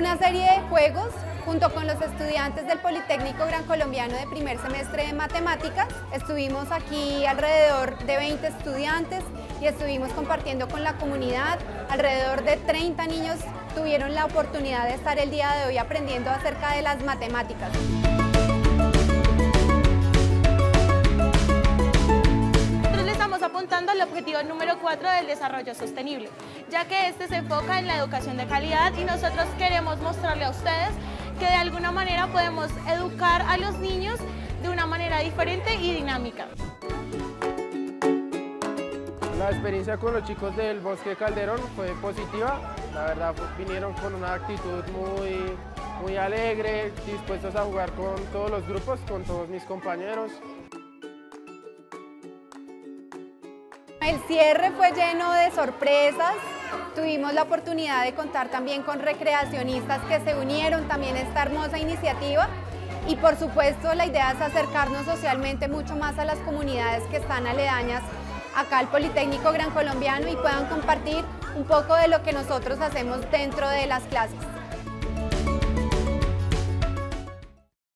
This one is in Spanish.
una serie de juegos junto con los estudiantes del Politécnico Gran Colombiano de primer semestre de Matemáticas. Estuvimos aquí alrededor de 20 estudiantes y estuvimos compartiendo con la comunidad. Alrededor de 30 niños tuvieron la oportunidad de estar el día de hoy aprendiendo acerca de las matemáticas. Apuntando al objetivo número 4 del desarrollo sostenible, ya que este se enfoca en la educación de calidad y nosotros queremos mostrarle a ustedes que de alguna manera podemos educar a los niños de una manera diferente y dinámica. La experiencia con los chicos del Bosque Calderón fue positiva, la verdad vinieron con una actitud muy alegre, dispuestos a jugar con todos los grupos, con todos mis compañeros. El cierre fue lleno de sorpresas, tuvimos la oportunidad de contar también con recreacionistas que se unieron también a esta hermosa iniciativa y por supuesto la idea es acercarnos socialmente mucho más a las comunidades que están aledañas acá al Politécnico Gran Colombiano y puedan compartir un poco de lo que nosotros hacemos dentro de las clases.